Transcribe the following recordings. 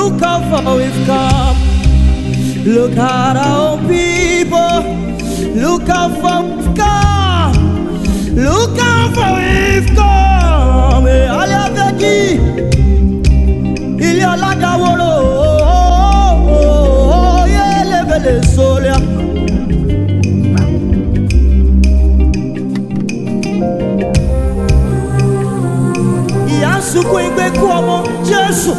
Look how far we've come. Look at our people. Look how far we've come. Look how far we've come. Aliavegi, ili alada woro. Yeah, level solia. Yasu kwengbe kuomo Jesu.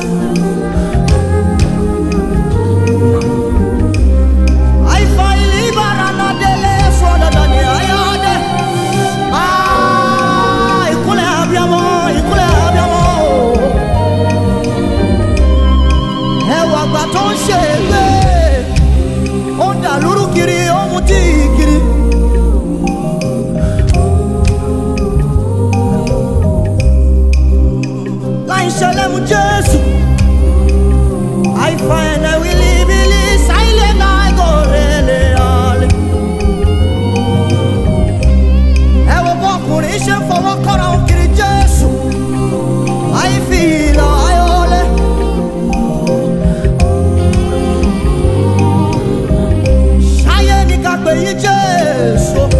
Jesus, I find I will be silent. I go really. I will walk on nation for walk around Jesus. I feel I only. Shine got be Jesus.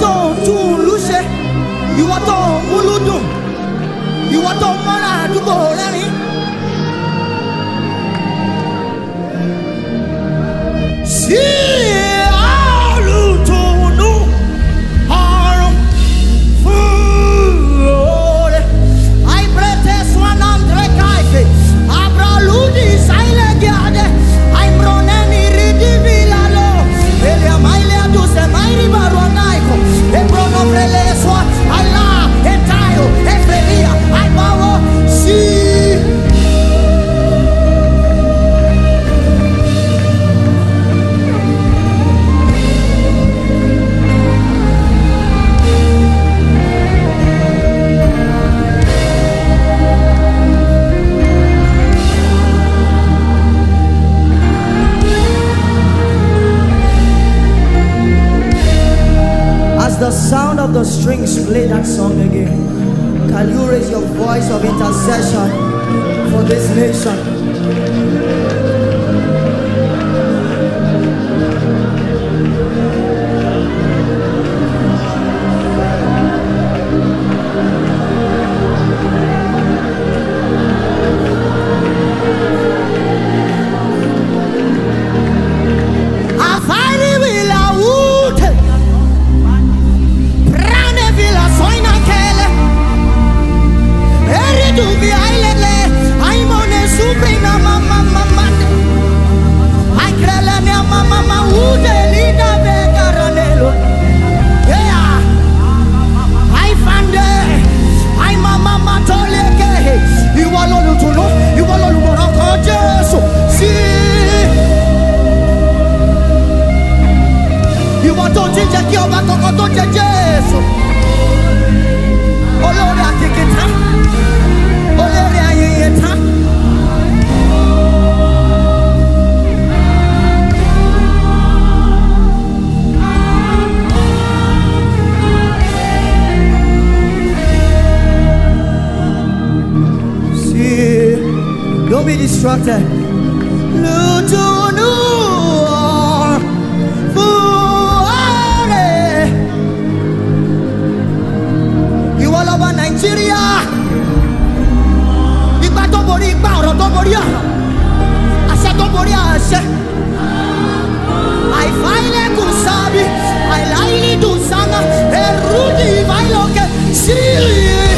tó tún lùṣe, ìwọ tó múlùdùn, ìwọ tó mọ́ra àdúgbò rẹ́rìn. Sí àlùtùnú ọ̀run fún òde. Àìbẹ̀tẹ̀ swan andre káìfẹ̀, àbúrálùdì sáìlẹ̀ gíadẹ̀, àìmọ̀nẹ́ni rídìbì lálọ́. Elia mailia duse mairi baruanaiko, ebrono preleswa, Allah, etayo, efrelia, aibawo, si. The sound of the strings play that song again. Can you raise your voice of intercession for this nation? Don't be distracted. You all over Nigeria. Ipa tó borí ipa, ọ̀rọ̀ tó borí ọ̀rọ̀, àṣẹ tó borí àṣẹ. Àìfáìlẹ̀ kù sábì, àìláìlì dùn sáná, ẹ̀rú di ìbáìlọ́kẹ̀ sí i.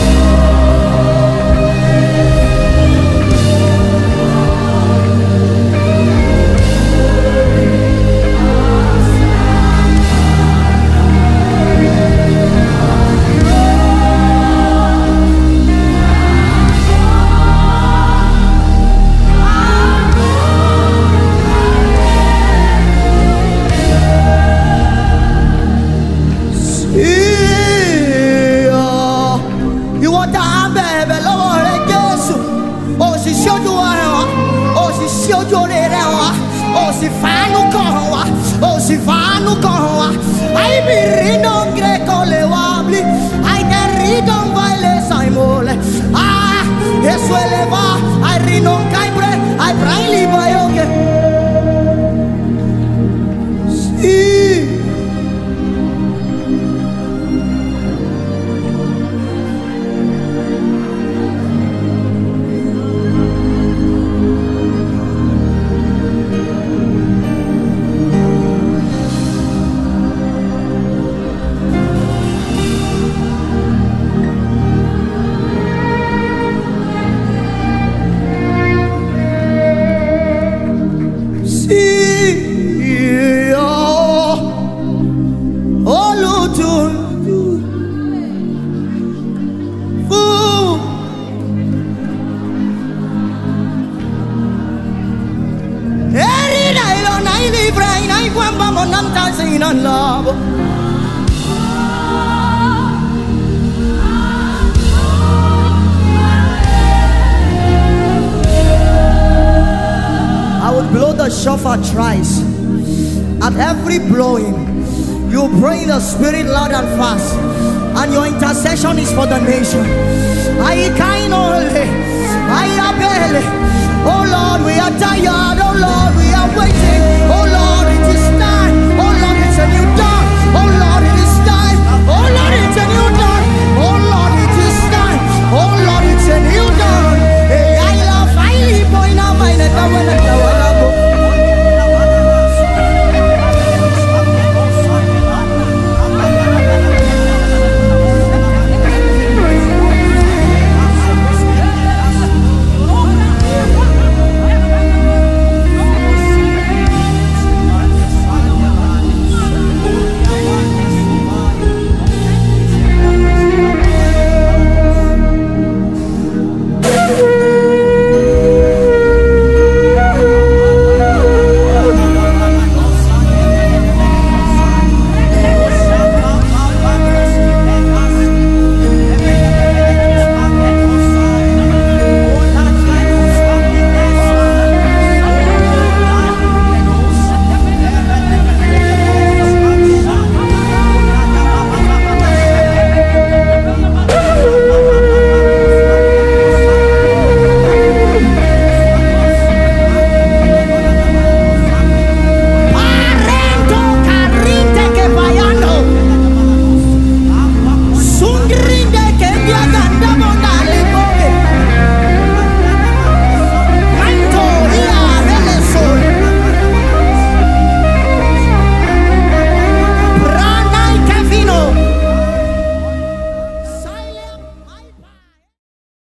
Shofar thrice. At every blowing, you pray in the spirit loud and fast, and your intercession is for the nation. Oh Lord, we are tired. Oh Lord, we are waiting. Oh Lord.